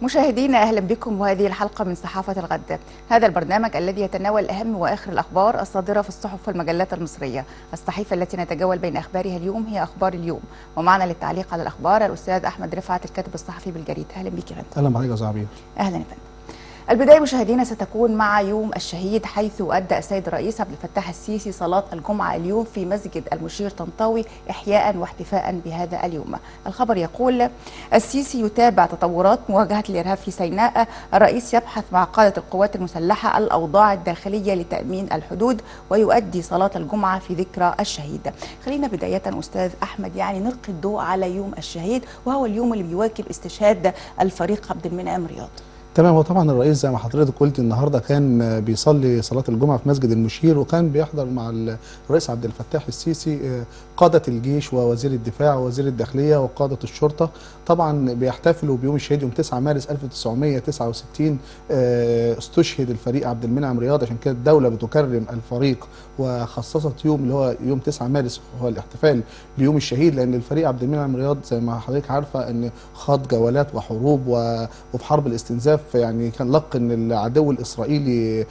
مشاهدينا أهلا بكم وهذه الحلقة من صحافة الغد. هذا البرنامج الذي يتناول أهم وآخر الأخبار الصادرة في الصحف والمجلات المصرية. الصحيفة التي نتجول بين أخبارها اليوم هي أخبار اليوم، ومعنا للتعليق على الأخبار الأستاذ أحمد رفعت الكاتب الصحفي بالجريدة. أهلا بك فندم. أهلا بحضرتك يا صاحبي. أهلا يا فندم. البداية مشاهدينا ستكون مع يوم الشهيد، حيث أدى السيد الرئيس عبد الفتاح السيسي صلاة الجمعة اليوم في مسجد المشير طنطاوي إحياء واحتفاء بهذا اليوم. الخبر يقول: السيسي يتابع تطورات مواجهة الإرهاب في سيناء. الرئيس يبحث مع قادة القوات المسلحة الأوضاع الداخلية لتأمين الحدود، ويؤدي صلاة الجمعة في ذكرى الشهيد. خلينا بداية أستاذ أحمد نلقي الضوء على يوم الشهيد، وهو اليوم اللي بيواكب استشهاد الفريق عبد المنعم رياض. تمام. هو طبعا الرئيس زي ما حضرتك قلت النهارده كان بيصلي صلاه الجمعه في مسجد المشير، وكان بيحضر مع الرئيس عبد الفتاح السيسي قاده الجيش ووزير الدفاع ووزير الداخليه وقاده الشرطه. طبعا بيحتفلوا بيوم الشهيد يوم 9 مارس 1969 استشهد الفريق عبد المنعم رياض، عشان كده الدوله بتكرم الفريق وخصصت يوم اللي هو يوم 9 مارس هو الاحتفال بيوم الشهيد، لان الفريق عبد المنعم رياض زي ما حضرتك عارفه ان خاض جولات وحروب وفي حرب الاستنزاف، يعني كان لقى ان العدو الاسرائيلي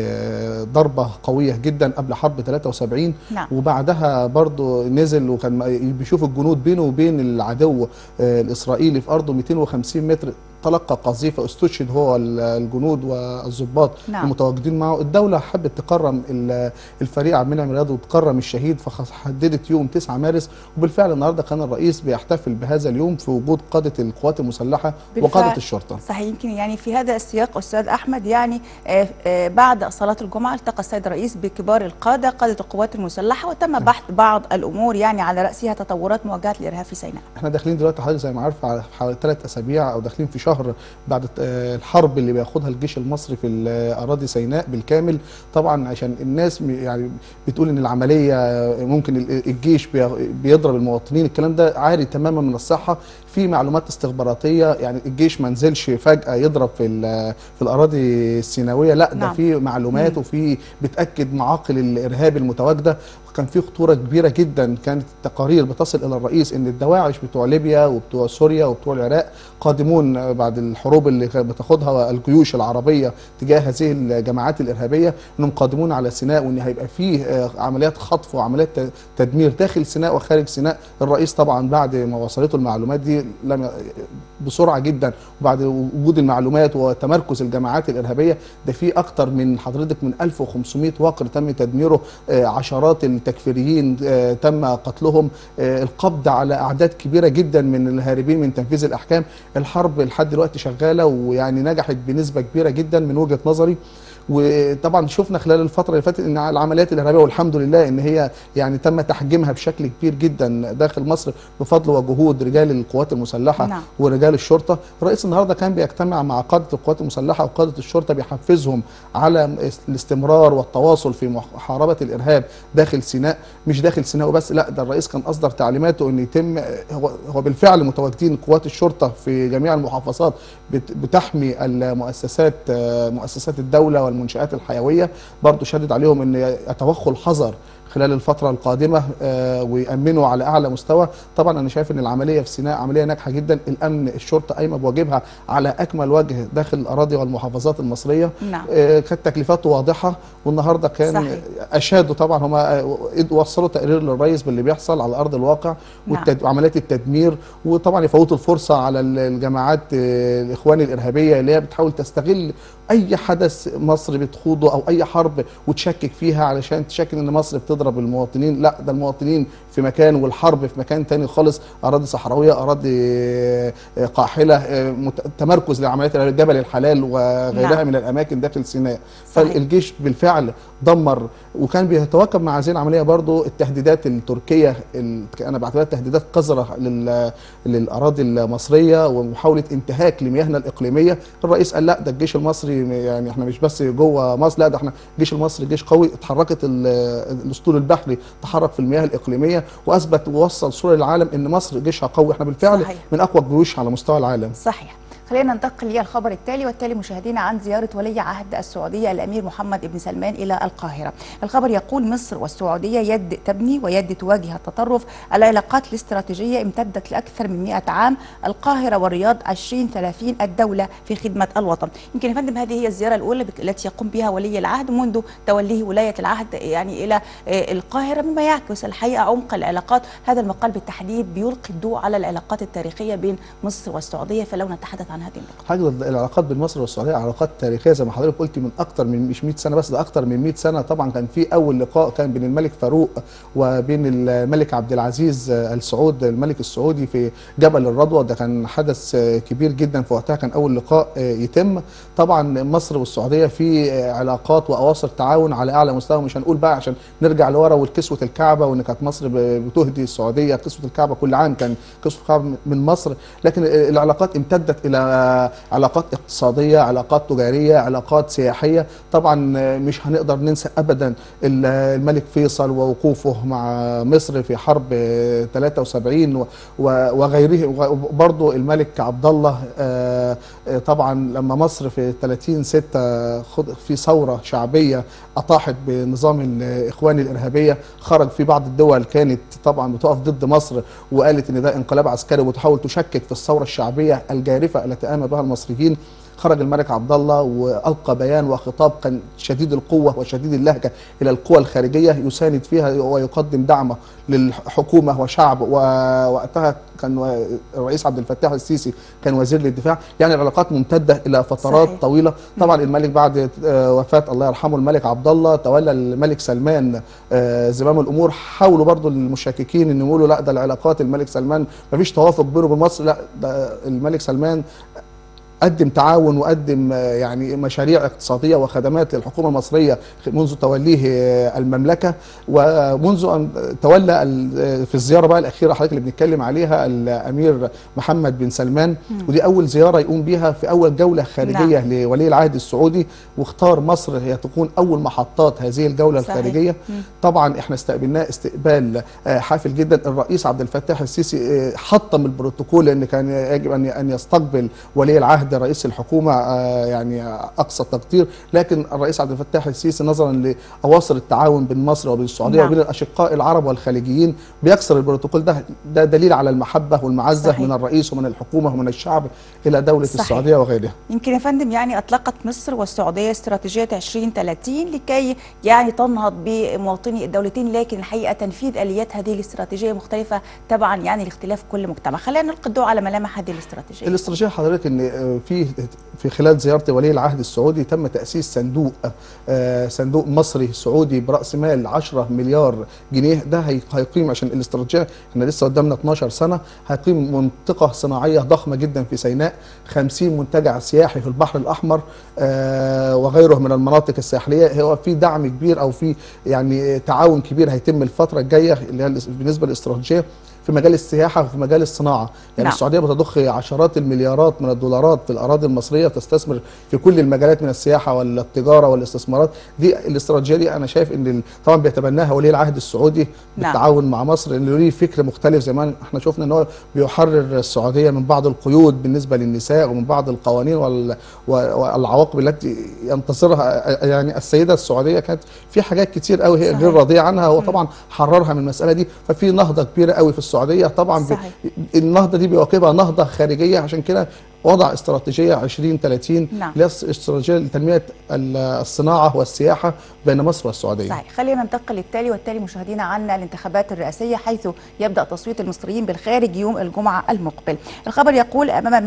ضربه قويه جدا قبل حرب 73. نعم. وبعدها برضه نزل وكان بيشوف الجنود بينه وبين العدو الاسرائيلي في ارضه 250 متر، تلقى قذيفه، استشهد هو الجنود والضباط المتواجدين معه. الدوله حبت تكرم الفريق عبد المنعم رياض وتكرم الشهيد، فحددت يوم 9 مارس، وبالفعل النهارده كان الرئيس بيحتفل بهذا اليوم في وجود قاده القوات المسلحه وقاده الشرطه. صحيح. يمكن في هذا السياق استاذ احمد بعد صلاه الجمعه التقى السيد الرئيس بكبار قاده القوات المسلحه، وتم بحث بعض الامور على راسها تطورات مواجهه الارهاب في سيناء. احنا داخلين دلوقتي حضرتك زي ما عارفه على حوالي 3 اسابيع او داخلين في شهر بعد الحرب اللي بياخدها الجيش المصري في اراضي سيناء بالكامل. طبعا عشان الناس بتقول ان العمليه ممكن الجيش بيضرب المواطنين، الكلام ده عاري تماما من الصحه. في معلومات استخباراتيه، الجيش ما نزلش فجاه يضرب في الاراضي السيناويه، لا ده في معلومات وفي بتاكد معاقل الارهاب المتواجده. كان في خطوره كبيره جدا، كانت التقارير بتصل الى الرئيس ان الدواعش بتوع ليبيا وبتوع سوريا وبتوع العراق قادمون بعد الحروب اللي كانت بتاخدها الجيوش العربيه تجاه هذه الجماعات الارهابيه، انهم قادمون على سيناء، وان هيبقى فيه عمليات خطف وعمليات تدمير داخل سيناء وخارج سيناء. الرئيس طبعا بعد ما وصلته المعلومات دي بسرعه جدا، وبعد وجود المعلومات وتمركز الجماعات الارهابيه ده في اكتر من حضرتك من 1500 وقر تم تدميره، عشرات التكفيريين تم قتلهم، القبض على اعداد كبيره جدا من الهاربين من تنفيذ الاحكام. الحرب لحد دلوقتي شغاله، نجحت بنسبه كبيره جدا من وجهه نظري. وطبعا شفنا خلال الفتره اللي فاتت ان العمليات الارهابيه والحمد لله ان هي تم تحجيمها بشكل كبير جدا داخل مصر بفضل وجهود رجال القوات المسلحه ورجال الشرطه. الرئيس النهارده كان بيجتمع مع قاده القوات المسلحه وقاده الشرطه، بيحفزهم على الاستمرار والتواصل في محاربه الارهاب داخل سيناء. مش داخل سيناء وبس، لا ده الرئيس كان اصدر تعليماته ان يتم هو بالفعل متواجدين قوات الشرطه في جميع المحافظات بتحمي مؤسسات الدوله والمنشآت الحيويه. برضو شدد عليهم ان يتوخوا الحذر خلال الفترة القادمة ويأمنوا على أعلى مستوى. طبعا أنا شايف أن العملية في سيناء عملية ناجحة جدا، الأمن الشرطة قايمة بواجبها على أكمل وجه داخل الأراضي والمحافظات المصرية. كانت تكليفاته واضحة، والنهاردة كان أشادوا طبعا هم وصلوا تقرير للرئيس باللي بيحصل على أرض الواقع وعمليات التدمير، وطبعا يفوتوا الفرصة على الجماعات الإخوان الإرهابية اللي هي بتحاول تستغل أي حدث مصر بتخوضه أو أي حرب وتشكك فيها علشان تشكك إن مصر بتضرب المواطنين. لا ده المواطنين في مكان والحرب في مكان تاني خالص، أراضي صحراوية، أراضي قاحلة، تمركز لعمليات جبل الحلال وغيرها من الأماكن داخل سيناء. فالجيش بالفعل دمر، وكان بيتواكب مع هذه العملية برضو التهديدات التركية، أنا بعتبرها تهديدات قذرة للأراضي المصرية ومحاولة انتهاك لمياهنا الإقليمية. الرئيس قال لا ده الجيش المصري احنا مش بس جوه مصر، لا ده احنا الجيش المصري جيش قوي. اتحركت الاسطول البحري تحرك في المياه الإقليمية وأثبت ووصل صورة للعالم إن مصر جيشها قوي. احنا بالفعل من أقوى الجيوش على مستوى العالم. صحيح. خلينا ننتقل للخبر التالي والتالي مشاهدينا عن زيارة ولي عهد السعودية الأمير محمد بن سلمان إلى القاهرة. الخبر يقول مصر والسعودية يد تبني ويد تواجه التطرف. العلاقات الاستراتيجية امتدت لأكثر من 100 عام. القاهرة والرياض 2030 الدولة في خدمة الوطن. يمكن يا فندم هذه هي الزيارة الأولى التي يقوم بها ولي العهد منذ توليه ولاية العهد يعني إلى القاهرة، مما يعكس الحقيقة عمق العلاقات. هذا المقال بالتحديد بيلقي الضوء على العلاقات التاريخية بين مصر والسعودية، فلو نتحدث عن هذه النقطة. حاجه العلاقات بين مصر والسعوديه علاقات تاريخيه زي ما حضرتك قلتي، من اكثر من مش 100 سنه بس، ده اكثر من 100 سنه. طبعا كان في اول لقاء كان بين الملك فاروق وبين الملك عبد العزيز ال سعود الملك السعودي في جبل الرضوه، ده كان حدث كبير جدا في وقتها، كان اول لقاء يتم. طبعا مصر والسعوديه في علاقات واواصر تعاون على اعلى مستوى، مش هنقول بقى عشان نرجع لورا والكسوه الكعبه وان كانت مصر بتهدي السعوديه كسوه الكعبه كل عام، كان كسوه الكعبه من مصر، لكن العلاقات امتدت الى علاقات اقتصاديه، علاقات تجاريه، علاقات سياحيه. طبعا مش هنقدر ننسى ابدا الملك فيصل ووقوفه مع مصر في حرب 73 وغيره، وبرضه الملك عبد الله. طبعا لما مصر في 30/6 في ثوره شعبيه اطاحت بنظام الاخوان الارهابيه، خرج في بعض الدول كانت طبعا بتقف ضد مصر وقالت ان ده انقلاب عسكري وتحاول تشكك في الثوره الشعبيه الجارفه التي قام بها المصريين. خرج الملك عبد الله والقى بيان وخطاب كان شديد القوه وشديد اللهجه الى القوى الخارجيه، يساند فيها ويقدم دعمه للحكومه وشعب، ووقتها كان الرئيس عبد الفتاح السيسي كان وزير للدفاع. يعني العلاقات ممتده الى فترات صحيح. طويله. طبعا الملك بعد وفاه الله يرحمه الملك عبد الله تولى الملك سلمان زمام الامور. حاولوا برضو المشككين ان يقولوا لا ده العلاقات الملك سلمان ما فيش توافق بينه وبين مصر، لا ده الملك سلمان قدم تعاون وقدم يعني مشاريع اقتصادية وخدمات للحكومة المصرية منذ توليه المملكة، ومنذ أن تولى في الزيارة بقى الأخيرة حضرتك اللي بنتكلم عليها الأمير محمد بن سلمان، ودي أول زيارة يقوم بها في أول جولة خارجية لولي العهد السعودي، واختار مصر هي تكون أول محطات هذه الجولة صحيح. الخارجية. طبعا احنا استقبلناه استقبال حافل جدا. الرئيس عبد الفتاح السيسي حطم البروتوكول لأن كان يجب أن يستقبل ولي العهد رئيس الحكومة يعني أقصى التقدير، لكن الرئيس عبد الفتاح السيسي نظرا لأواصر التعاون بين مصر وبين السعودية وبين الأشقاء العرب والخليجيين بيكسر البروتوكول ده دليل على المحبة والمعزة صحيح. من الرئيس ومن الحكومة ومن الشعب إلى دولة صحيح. السعودية وغيرها. يمكن يا فندم يعني أطلقت مصر والسعودية استراتيجية 2030 لكي يعني تنهض بمواطني الدولتين، لكن الحقيقة تنفيذ آليات هذه الاستراتيجية مختلفة طبعا يعني لاختلاف كل مجتمع. خلينا نلقي الضوء على ملامح هذه الاستراتيجية. الاستراتيجية حضرتك ان في خلال زيارة ولي العهد السعودي تم تأسيس صندوق مصري سعودي برأس مال 10 مليار جنيه. ده هيقيم عشان الاستراتيجية احنا لسه قدامنا 12 سنة، هيقيم منطقة صناعية ضخمة جدا في سيناء، 50 منتجع سياحي في البحر الأحمر وغيره من المناطق الساحلية. هو في دعم كبير أو في يعني تعاون كبير هيتم الفترة الجاية اللي هي بالنسبة للاستراتيجية في مجال السياحة وفي مجال الصناعة. يعني السعودية بتضخ عشرات المليارات من الدولارات في الأراضي المصرية، تستثمر في كل المجالات من السياحة والتجارة والاستثمارات. دي الاستراتيجية دي أنا شايف إن طبعا بيتبناها ولي العهد السعودي بالتعاون مع مصر، إنه ليه فكر مختلف. زي ما احنا شفنا إن هو بيحرر السعودية من بعض القيود بالنسبة للنساء ومن بعض القوانين والعواقب التي ينتصرها يعني السيدة السعودية. كانت في حاجات كتير قوي هي غير راضية عنها، هو طبعا حررها من المسألة دي. ففي نهضة كبيرة قوي في السعودية طبعا النهضة دي بيواكبها نهضة خارجية، عشان كده وضع استراتيجية 2030 اللي هي استراتيجية لتنمية الصناعة والسياحة بين مصر والسعودية. صحيح. خلينا ننتقل والتالي مشاهدينا عن الانتخابات الرئاسية، حيث يبدأ تصويت المصريين بالخارج يوم الجمعة المقبل. الخبر يقول أمام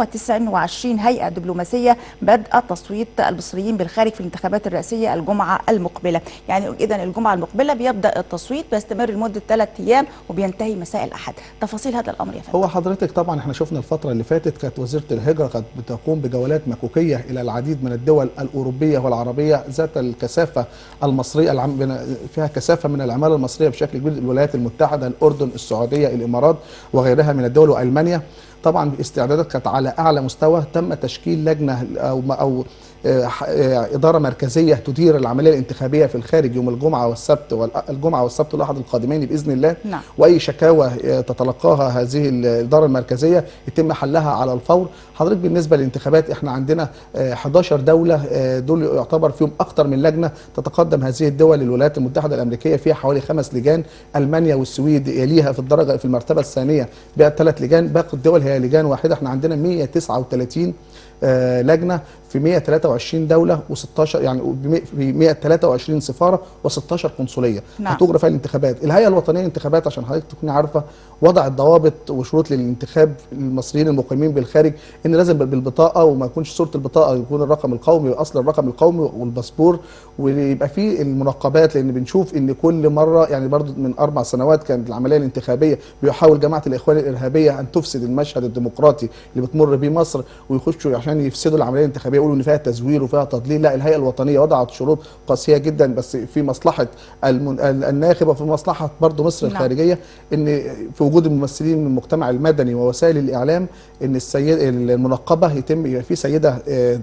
129 هيئة دبلوماسية بدأ تصويت المصريين بالخارج في الانتخابات الرئاسية الجمعة المقبلة. يعني إذن الجمعة المقبلة بيبدأ التصويت، بيستمر لمدة 3 أيام وبينتهي مساء الأحد. تفاصيل هذا الأمر يا فندم. هو حضرتك طبعا احنا شفنا الفترة اللي فاتت كانت وزيرة الهجرة قد بتقوم بجولات مكوكية إلى العديد من الدول الأوروبية والعربية ذات الكثافة المصرية، فيها كثافة من العمالة المصرية بشكل كبير، الولايات المتحدة، الأردن، السعودية، الإمارات وغيرها من الدول وألمانيا. طبعا الاستعدادات كانت على أعلى مستوى. تم تشكيل لجنة أو اداره مركزيه تدير العمليه الانتخابيه في الخارج يوم الجمعه والسبت والاحد القادمين باذن الله. نعم. واي شكاوى تتلقاها هذه الاداره المركزيه يتم حلها على الفور. حضرتك بالنسبه للانتخابات احنا عندنا 11 دوله، دول يعتبر فيهم اكثر من لجنه. تتقدم هذه الدول للولايات المتحده الامريكيه فيها حوالي 5 لجان، المانيا والسويد يليها في المرتبه الثانيه ب3 لجان، باقي الدول هي لجان واحده. احنا عندنا 139 لجنه في 123 دوله و16 يعني في 123 سفاره و16 قنصليه. نعم. هتجرى فيها الانتخابات. الهيئه الوطنيه للانتخابات عشان حضرتك تكوني عارفه وضعت ضوابط وشروط للانتخاب المصريين المقيمين بالخارج، ان لازم بالبطاقه وما يكونش صوره البطاقه، يكون الرقم القومي واصل الرقم القومي والباسبور، ويبقى فيه المراقبات. لان بنشوف ان كل مره يعني برضو من 4 سنوات كانت العمليه الانتخابيه بيحاول جماعه الاخوان الارهابيه ان تفسد المشهد الديمقراطي اللي بتمر بيه مصر، ويخشوا عشان يفسدوا العمليه الانتخابيه يقولوا ان فيها تزوير وفيها تضليل. لا، الهيئه الوطنيه وضعت شروط قاسيه جدا بس في مصلحه الناخب وفي مصلحه برضو مصر الخارجيه، ان في وجود الممثلين من المجتمع المدني ووسائل الاعلام ان المنقبه يتم يبقى في سيده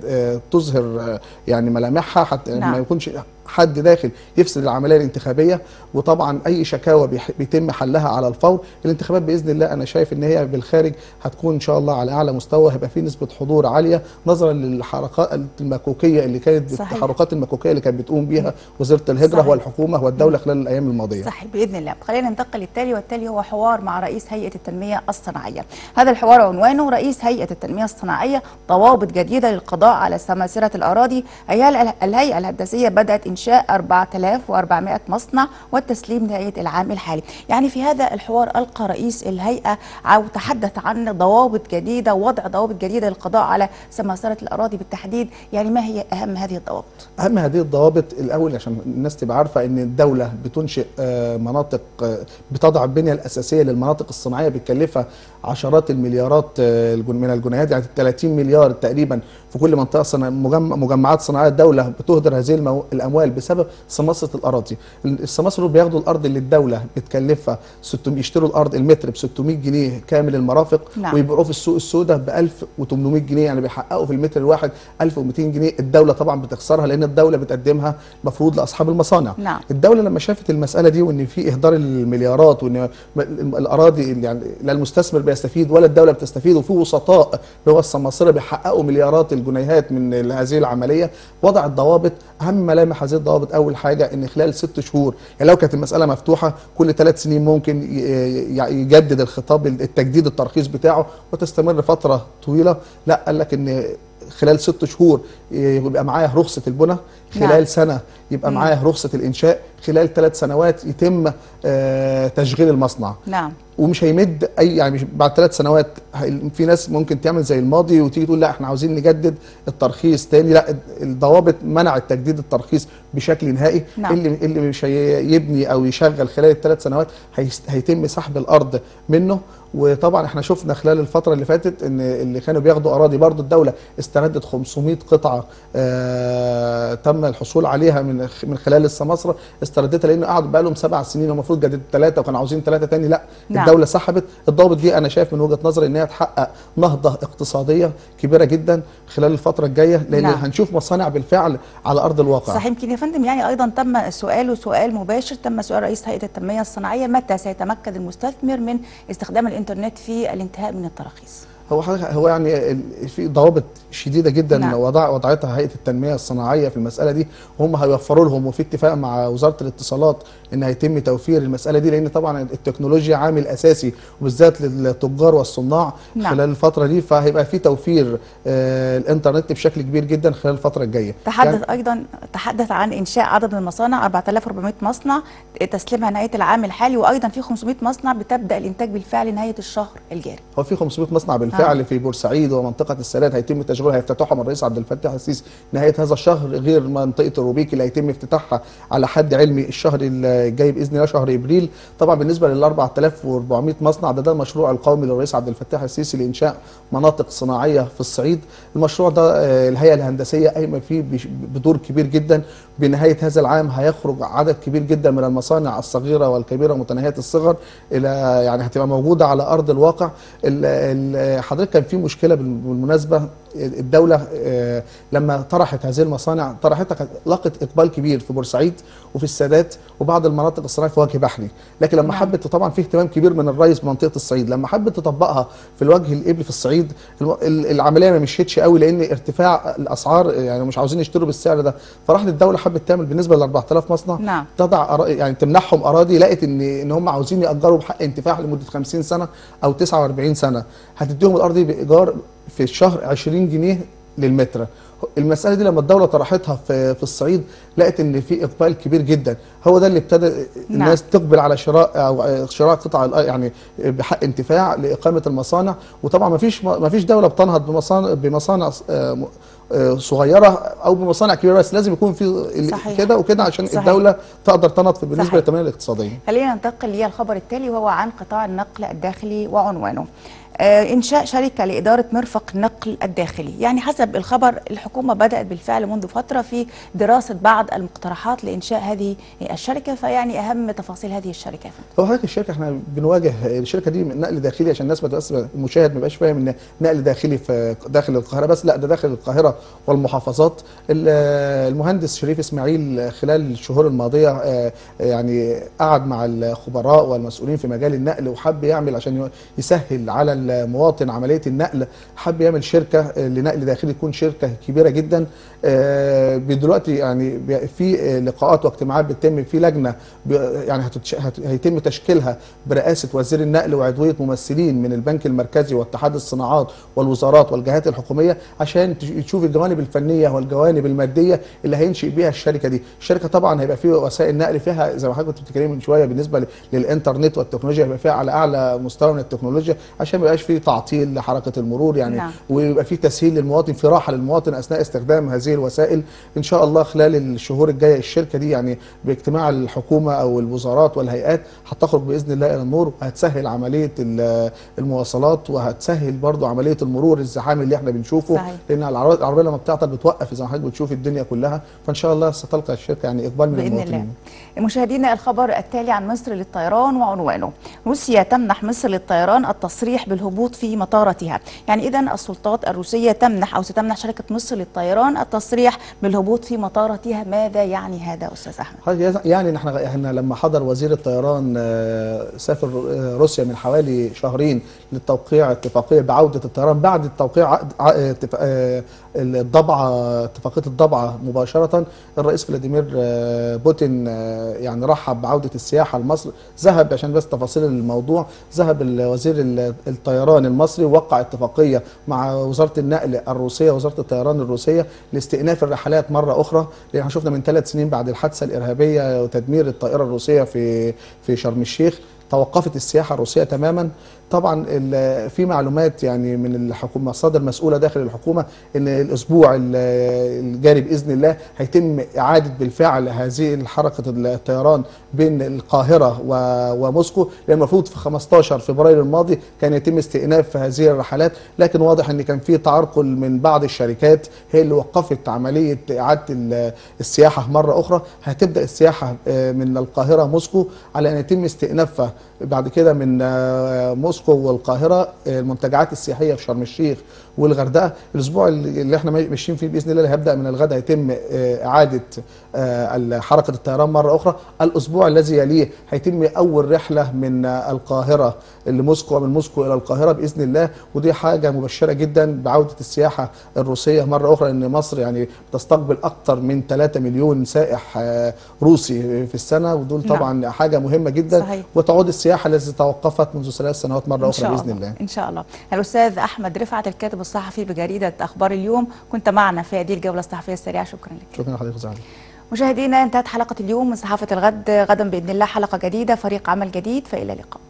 تظهر يعني ملامحها حتى ما يكونش حد داخل يفسد العمليه الانتخابيه. وطبعا اي شكاوى بيتم حلها على الفور. الانتخابات باذن الله انا شايف ان هي بالخارج هتكون ان شاء الله على اعلى مستوى، هيبقى في نسبه حضور عاليه نظرا للحركات المكوكيه اللي كانت التحركات المكوكيه اللي كانت بتقوم بها وزاره الهجره والحكومه والدوله خلال الايام الماضيه. صحيح باذن الله. خلينا ننتقل للتالي، والتالي هو حوار مع رئيس هيئه التنميه الصناعيه. هذا الحوار عنوانه رئيس هيئه التنميه الصناعيه ضوابط جديده للقضاء على سماسره الاراضي. الهيئه الهندسيه بدات انشاء 4400 مصنع والتسليم نهايه العام الحالي. يعني في هذا الحوار القى رئيس الهيئه او تحدث عن ضوابط جديده، وضع ضوابط جديده للقضاء على سماسره الاراضي بالتحديد. يعني ما هي اهم هذه الضوابط؟ اهم هذه الضوابط الاول عشان الناس تبقى عارفه ان الدوله بتنشئ مناطق، بتضع البنيه الاساسيه للمناطق الصناعيه بتكلفها عشرات المليارات من الجنيهات، يعني 30 مليار تقريبا في كل منطقه مجمعات صناعيه. الدوله بتهدر هذه الاموال بسبب سماسره الاراضي. السماسره بياخدوا الارض اللي الدوله بتكلفها 600، يشتروا الارض المتر ب 600 جنيه كامل المرافق. نعم. ويبيعوه في السوق السوداء ب 1800 جنيه، يعني بيحققوا في المتر الواحد 1200 جنيه. الدوله طبعا بتخسرها لان الدوله بتقدمها مفروض لاصحاب المصانع. نعم. الدوله لما شافت المساله دي وان في اهدار المليارات وان الاراضي يعني لا المستثمر بيستفيد ولا الدوله بتستفيد، وفي وسطاء اللي هو السماسره بيحققوا مليارات الجنيهات من هذه العمليه، وضع الضوابط. اهم ملامح هذه الضوابط اول حاجه ان خلال 6 شهور، يعني لو كانت المساله مفتوحه كل 3 سنين ممكن يجدد الخطاب التجديد الترخيص بتاعه وتستمر فتره طويله، لا قال لك ان خلال 6 شهور يبقى معاه رخصه البناء، خلال نعم. سنه يبقى معاه رخصه الانشاء، خلال 3 سنوات يتم تشغيل المصنع. نعم. ومش هيمد اي يعني مش بعد 3 سنوات. في ناس ممكن تعمل زي الماضي وتيجي تقول لا احنا عاوزين نجدد الترخيص تاني، لا الضوابط منعت تجديد الترخيص بشكل نهائي. نعم. اللي مش هيبني او يشغل خلال ال3 سنوات هيتم سحب الارض منه. وطبعا احنا شفنا خلال الفتره اللي فاتت ان اللي كانوا بياخدوا اراضي برضو الدوله استردت 500 قطعه تم الحصول عليها من خلال السماسره، استردتها لان قعدوا بقى لهم 7 سنين والمفروض جددوا 3 وكانوا عاوزين 3 تاني، لا نعم. الدوله سحبت الضوابط دي. انا شايف من وجهه نظري ان هي تحقق نهضه اقتصاديه كبيره جدا خلال الفتره الجايه، لان نعم. هنشوف مصانع بالفعل على ارض الواقع. صحيح. يمكن يا فندم يعني ايضا تم سؤال مباشر، تم سؤال رئيس هيئه التنميه الصناعيه متى سيتمكن المستثمر من استخدام الانترنت في الانتهاء من التراخيص؟ هو يعني في ضوابط شديده جدا نعم. وضعتها هيئه التنميه الصناعيه في المساله دي، وهم هيوفروا لهم، وفي اتفاق مع وزاره الاتصالات ان هيتم توفير المساله دي، لان طبعا التكنولوجيا عامل اساسي وبالذات للتجار والصناع نعم. خلال الفتره دي، فهيبقى في توفير الانترنت بشكل كبير جدا خلال الفتره الجايه. تحدث عن انشاء عدد من المصانع 4400 مصنع تسليمها نهايه العام الحالي، وايضا في 500 مصنع بتبدا الانتاج بالفعل نهايه الشهر الجاري. هو في 500 مصنع بالفعل في بورسعيد ومنطقه السادات هيتم تشغيلها، هيفتتحهم الرئيس عبد الفتاح السيسي نهايه هذا الشهر، غير منطقه الروبيكي اللي هيتم افتتاحها على حد علمي الشهر الجاي باذن الله شهر ابريل. طبعا بالنسبه لل 4400 مصنع ده المشروع القومي للرئيس عبد الفتاح السيسي لانشاء مناطق صناعيه في الصعيد. المشروع ده الهيئه الهندسيه قايمه فيه بدور كبير جدا. بنهايه هذا العام هيخرج عدد كبير جدا من المصانع الصغيره والكبيره ومتناهيه الصغر الى يعني هتبقى موجوده على ارض الواقع. حضرتك كان في مشكله بالمناسبه الدوله لما طرحت هذه المصانع طرحتها لقت اقبال كبير في بورسعيد وفي السادات وبعض المناطق الصناعيه في وجه بحري، لكن لما حبت طبعا في اهتمام كبير من الرئيس بمنطقه الصعيد، لما حبت تطبقها في الوجه القبلي في الصعيد العمليه ما مشيتش قوي لان ارتفاع الاسعار يعني مش عاوزين يشتروا بالسعر ده، فراحت الدوله حبت تعمل بالنسبه ل 4000 مصنع تضع يعني تمنحهم اراضي، لقت ان هم عاوزين ياجروا بحق انتفاع لمده 50 سنه او 49 سنه، هتديهم الارض دي بايجار في الشهر 20 جنيه للمتر. المساله دي لما الدوله طرحتها في الصعيد لقت ان في اقبال كبير جدا، هو ده اللي ابتدى الناس تقبل على شراء قطع يعني بحق انتفاع لاقامه المصانع. وطبعا ما فيش دوله بتنهض بمصانع صغيره او بمصانع كبيره، بس لازم يكون في كده وكده عشان الدوله تقدر تنهض بالنسبه للتنميه الاقتصاديه. خلينا ننتقل للخبر التالي وهو عن قطاع النقل الداخلي وعنوانه إنشاء شركة لإدارة مرفق النقل الداخلي. يعني حسب الخبر الحكومة بدأت بالفعل منذ فترة في دراسة بعض المقترحات لإنشاء هذه الشركة، فيعني أهم تفاصيل هذه الشركة. هو حضرتك الشركة احنا بنواجه الشركة دي من نقل داخلي عشان الناس المشاهد ما يبقاش فاهم ان نقل داخلي في داخل القاهرة بس، لا ده داخل القاهرة والمحافظات. المهندس شريف اسماعيل خلال الشهور الماضية يعني قعد مع الخبراء والمسؤولين في مجال النقل وحب يعمل عشان يسهل على المواطن عمليه النقل، حب يعمل شركه لنقل داخلي تكون شركه كبيره جدا. دلوقتي يعني في لقاءات واجتماعات بتتم في لجنه يعني هيتم تشكيلها برئاسه وزير النقل وعضويه ممثلين من البنك المركزي واتحاد الصناعات والوزارات والجهات الحكوميه عشان تشوف الجوانب الفنيه والجوانب الماديه اللي هينشئ بيها الشركه دي. الشركه طبعا هيبقى فيها وسائل نقل فيها زي ما حضرتك كنت بتتكلمي من شويه بالنسبه للانترنت والتكنولوجيا، هيبقى فيها على اعلى مستوى من التكنولوجيا عشان ما يبقاش في تعطيل لحركه المرور يعني ويبقى في تسهيل للمواطن، في راحه للمواطن اثناء استخدام هذه الوسائل. ان شاء الله خلال الشهور الجايه الشركه دي يعني باجتماع الحكومه او الوزارات والهيئات هتخرج باذن الله الى النور، وهتسهل عمليه المواصلات وهتسهل برضو عمليه المرور الزحام اللي احنا بنشوفه. صحيح. لان العربيه لما بتعطل بتوقف زي ما حضرتك بتشوف الدنيا كلها، فان شاء الله ستلقى الشركه يعني اقبال من المواطنين. مشاهدينا الخبر التالي عن مصر للطيران وعنوانه: روسيا تمنح مصر للطيران التصريح بالهبوط في مطاراتها. يعني إذن السلطات الروسية تمنح أو ستمنح شركة مصر للطيران التصريح بالهبوط في مطاراتها. ماذا يعني هذا أستاذ أحمد؟ يعني احنا لما حضر وزير الطيران سافر روسيا من حوالي شهرين للتوقيع اتفاقية بعودة الطيران بعد التوقيع اتفاقية الضبعة مباشرة. الرئيس فلاديمير بوتين يعني رحب بعودة السياحة لمصر، ذهب عشان بس تفاصيل الموضوع، ذهب وزير الطيران المصري ووقع اتفاقية مع وزارة النقل الروسية ووزارة الطيران الروسية لاستئناف الرحلات مرة أخرى، لأن احنا شفنا من 3 سنين بعد الحادثة الإرهابية وتدمير الطائرة الروسية في شرم الشيخ توقفت السياحة الروسية تماما. طبعا في معلومات يعني من الحكومه مصادر مسؤوله داخل الحكومه ان الاسبوع الجاري باذن الله هيتم اعاده بالفعل هذه حركه الطيران بين القاهره وموسكو، لان المفروض في 15 فبراير الماضي كان يتم استئناف هذه الرحلات، لكن واضح ان كان في تعرقل من بعض الشركات هي اللي وقفت عمليه اعاده السياحه مره اخرى. هتبدا السياحه من القاهره موسكو على ان يتم استئنافها بعد كده من موسكو والقاهره المنتجعات السياحيه في شرم الشيخ والغردقه. الاسبوع اللي احنا ماشيين فيه باذن الله اللي هيبدا من الغد هيتم اعاده حركه الطيران مره اخرى. الاسبوع الذي يليه هيتم اول رحله من القاهره لموسكو ومن موسكو الى القاهره باذن الله، ودي حاجه مبشره جدا بعوده السياحه الروسيه مره اخرى، لان مصر يعني تستقبل اكثر من 3 مليون سائح روسي في السنه، ودول طبعا حاجه مهمه جدا. صحيح. وتعود السياحه التي توقفت منذ 3 سنوات مره اخرى باذن الله. ان شاء الله. الاستاذ احمد رفعت الكاتب الصحفي بجريده اخبار اليوم، كنت معنا في هذه الجوله الصحفيه السريعه، شكرا لك. شكرا لحضرتك استاذ علي. مشاهدينا انتهت حلقه اليوم من صحافه الغد، غدا باذن الله حلقه جديده، فريق عمل جديد، فالى اللقاء.